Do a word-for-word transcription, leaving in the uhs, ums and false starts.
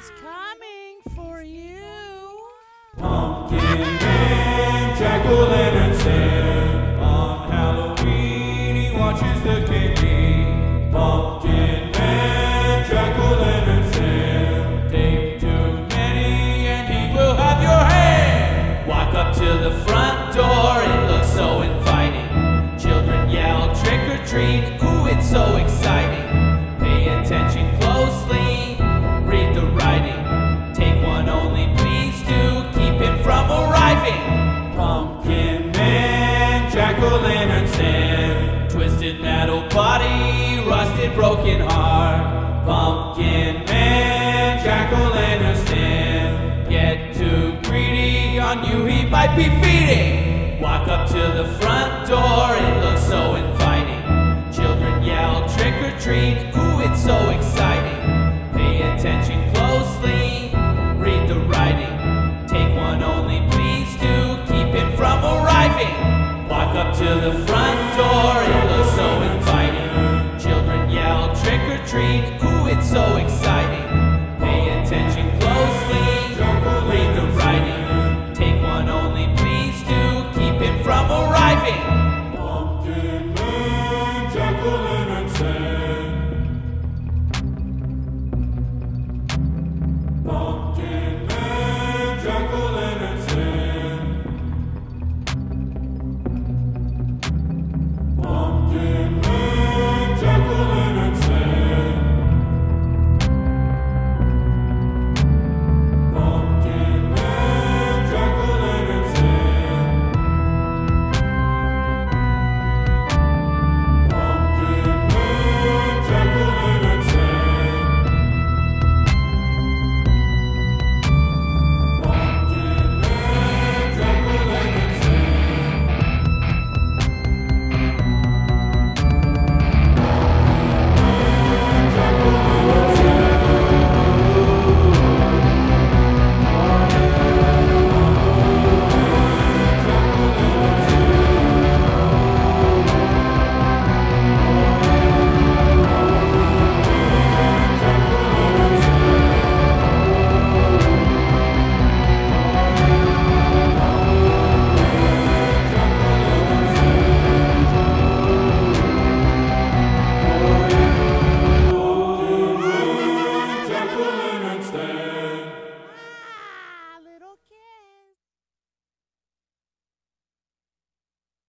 He's coming for you. Pumpkin Man, jack-o'-lantern stand. On Halloween he watches the candy. Pumpkin Man, jack-o'-lantern stand. Take too many and he will have your hand. Walk up to the front door, it looks so inviting. Children yell trick or treat, ooh it's so exciting. Pay attention closely, read the writing. Take one only please to keep him from arriving. Pumpkin Man, jack-o'-lantern stand. Twisted metal body, rusted broken heart. Pumpkin Man, jack-o'-lantern stand. Get too greedy, on you he might be feeding. Walk up to the front door, it looks so inviting. Children yell trick or treat, ooh it's so exciting. Pay attention closely, read the writing. Take one only please to keep him from arriving. Walk up to the front door,